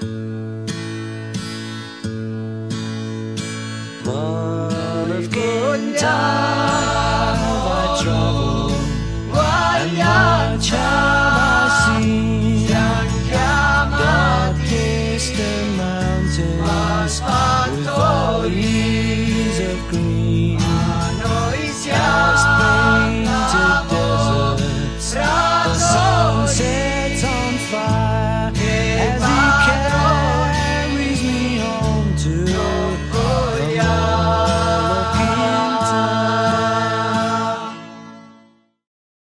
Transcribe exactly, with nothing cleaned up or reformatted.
Mull of Kintyre have I travelled, vogliamo God kissed the mountains with volleys of green.